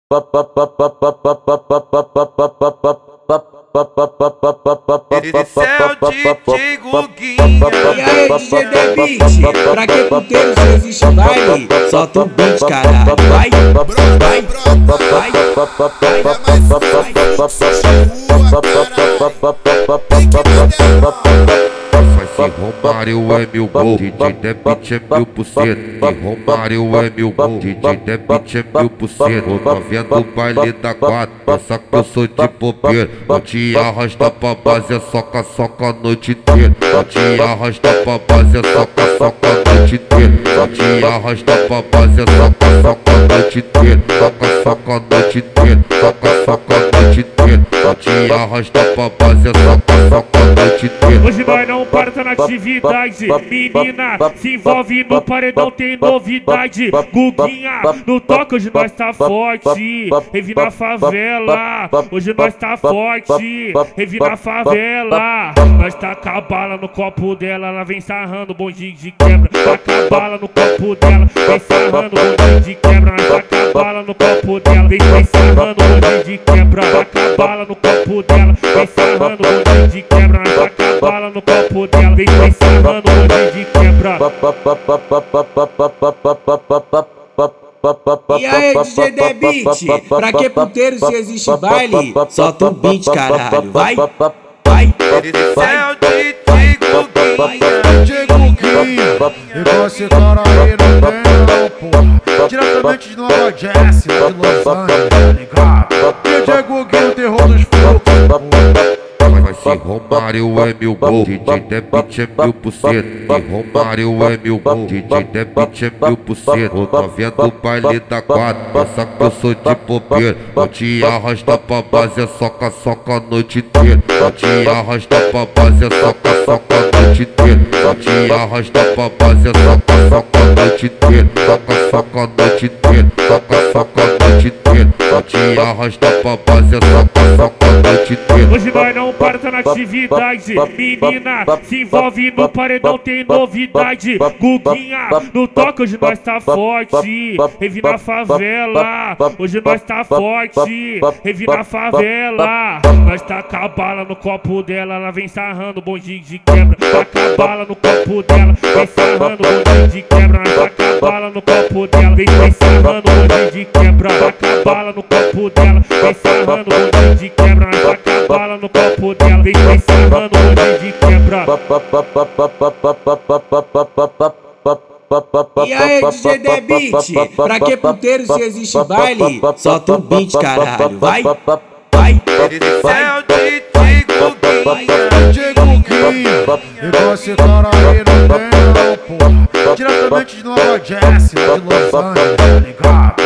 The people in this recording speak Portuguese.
Esse é o DJ Guguinha. E aí, DJ The Beat, pra que puteiro se existe baile? Solta um beat, caralho, vai, vai, vai, Se Romário é mil gol, DJ The Beat é 1000%. Se Romário é mil gol, DJ The Beat é 1000%. Novinha do baile da quadra, pensa que eu sou de bobeira. Não te arrasta pra base, é soca, soca a noite inteira. Não te arrasta pra base, é soca, soca a noite inteira. Não te arrasta pra base, é soca, soca a noite inteira. Soca, soca a noite inteira. Soca, soca a noite inteira. Não te arrasta pra base, é soca, soca a noite inteira. Hoje nós não para, tá na atividade. Menina, se envolve no paredão, tem novidade. Guguinha, no toque, hoje nós tá forte. Revi na favela, hoje nós tá forte. Revi na favela, nós tá com a bala no copo dela. Ela vem sarrando, bondinho de quebra. Tá com a bala no copo dela, vem sarrando, bondinho de quebra. Nós tá com a bala no copo dela, vem sarrando, bondinho de quebra. Tá com a bala no copo dela, vem sarrando, bondinho de quebra. Nós tá com a bala no copo dela, vem sarrando, bondinho de quebra. E aí, DJ The Beat, pra que puteiro se existe baile? Solta um beat, caralho, vai, vai, Esse é o DJ Guguinha. DJ Guguinha, igual esse cara aí não tem não, porra. Diretamente de Nova Jersey, de Los Angeles, tá ligado? DJ Guguinha, o terror dos fluxos, porra. Se Romário é mil gol, DJ The Beat é 1000%. Se Romário é mil gol, DJ The Beat é 1000%. Novinha do baile da quadra, pensa que eu sou de bobeira. Não te arrasta pra base, é soca, soca a noite inteira. Não te arrasta pra base, é soca, soca a noite inteira. Não te arrasta pra base, é soca, soca a noite inteira. Soca, soca a noite inteira. Soca, soca a noite inteira. Não te arrasta pra base, é soca, soca a noite inteira. Hoje nós não para, tá na atividade. Menina, se envolve no paredão, tem novidade. Guguinha, no toque, hoje nós tá forte. Revi na favela, hoje nós tá forte. Revi na favela, nós tá com a bala no copo dela. Ela vem sarrando, bondinho de quebra. Tá com a bala no copo dela, vem sarrando, bondinho de quebra. Nós tá com a bala no copo dela, vem sarrando, bondinho de quebra. Tá com a bala no copo dela, vem sarrando, bondinho de quebra. Nós tá com a bala no copo dela, vem sarrando, bondinho de quebra. E aí, DJ The Beat, pra que puteiro se existe baile? Solta um beat, caralho, vai, vai, Esse é o DJ Guguinha. DJ Guguinha, igual esse cara aí não tem não, porra. Diretamente de Nova Jersey, de Los Angeles, tá ligado?